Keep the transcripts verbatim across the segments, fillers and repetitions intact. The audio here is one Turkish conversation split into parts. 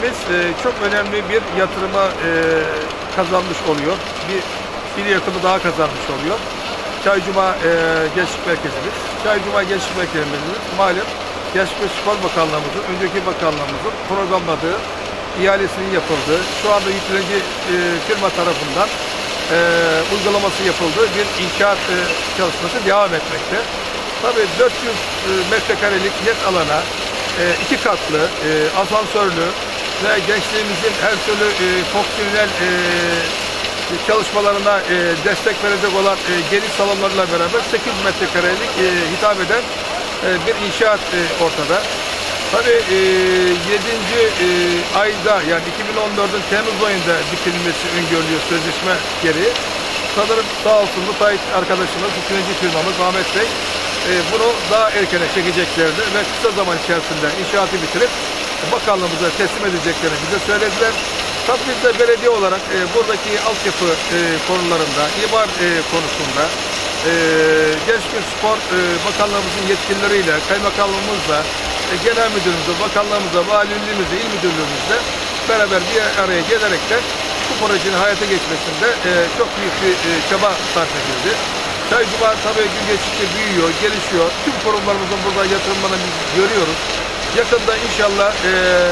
projemiz e, çok önemli bir yatırıma e, kazanmış oluyor. Bir bir yatırımı daha kazanmış oluyor. Çaycuma e, Gençlik Merkezimiz. Çaycuma Gençlik Merkezimiz malum Gençlik ve Spor Bakanlığımızın, önceki bakanlığımızın programladığı, ihalesinin yapıldığı, şu anda yüklenici e, firma tarafından e, uygulaması yapıldığı bir inşaat e, çalışması devam etmekte. Tabii dört yüz e, metrekarelik net alana e, iki katlı, e, asansörlü ve gençliğimizin her türlü e, fonksiyonel e, çalışmalarına e, destek verecek olan e, geniş salonlarla beraber sekiz metrekarelik e, hitap eden e, bir inşaat e, ortada. Tabii e, yedinci E, ayda yani iki bin on dördün Temmuz ayında bitirilmesi öngörülüyor sözleşme gereği. Sanırım sağ olsun müteahhit arkadaşımız, ikinci firmamız Ahmet Bey e, bunu daha erkene çekeceklerini ve kısa zaman içerisinde inşaatı bitirip bakanlığımıza teslim edeceklerini bize söylediler. Tabii biz de belediye olarak e, buradaki altyapı e, konularında, imar e, konusunda e, Gençlik ve Spor e, Bakanlığımızın yetkilileriyle, kaymakamlığımızla, e, genel müdürümüzle, bakanlığımızla, valiliğimizle, il müdürlüğümüzle beraber bir araya gelerek de bu projenin hayata geçmesinde e, çok büyük bir e, çaba sarf edildi. Çaycuma tabii gün geçtikçe büyüyor, gelişiyor. Tüm kurumlarımızın burada yatırımlarını biz görüyoruz. Yakında inşallah e,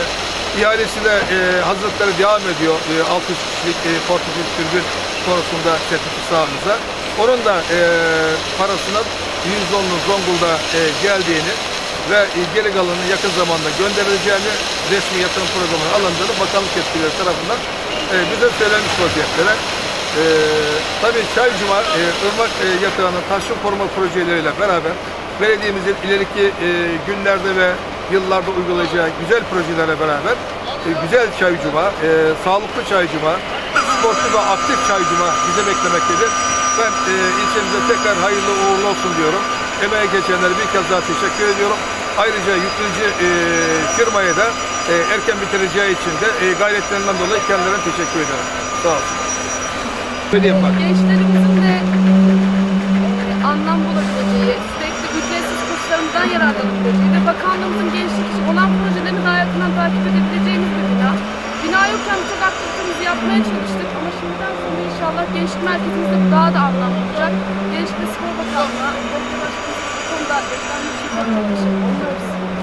ihalesi de e, hazırlıkları devam ediyor. E, altı yüz kişilik e, portföy türbün konusunda sertifik sahamıza. Onun da e, parasının yüzde onunun Zonguldak'a e, geldiğini ve e, geri kalanının yakın zamanda gönderileceğini, resmi yatırım programının alındığını bakanlık yetkilileri tarafından e, bize söylenmiş vaziyetlere. E, tabii Çaycuma, e, Irmak e, Yatağı'nın taşkın koruma projeleriyle beraber belediyemizin ileriki e, günlerde ve yıllarda uygulayacağı güzel projelerle beraber e, güzel Çaycuma, e, sağlıklı Çaycuma, sportif ve aktif Çaycuma bize beklemektedir. Ben e, ilçemize tekrar hayırlı uğurlu olsun diyorum. Emeğe geçenlere bir kez daha teşekkür ediyorum. Ayrıca yüklenici e, firmaya da e, erken bitireceği için de e, gayretlerinden dolayı kendilerine teşekkür ederim. Sağ olsun. Gençlerimizin de e, anlam bulabileceği, sürekli ücretsiz kurslarımızdan yararlanabileceği ve bakanlığımızın gençlik için olan projelerini daha yakından takip edebileceğimiz bir bina. Bina yokken birçok aktivitemizi yapmaya çalıştık ama şimdiden sonra inşallah gençlik merkezimizde bu daha da anlamlı olacak. Gençlik ve Spor Bakanlığı'na, bu konuda eklenmiş için çok teşekkür ediyoruz.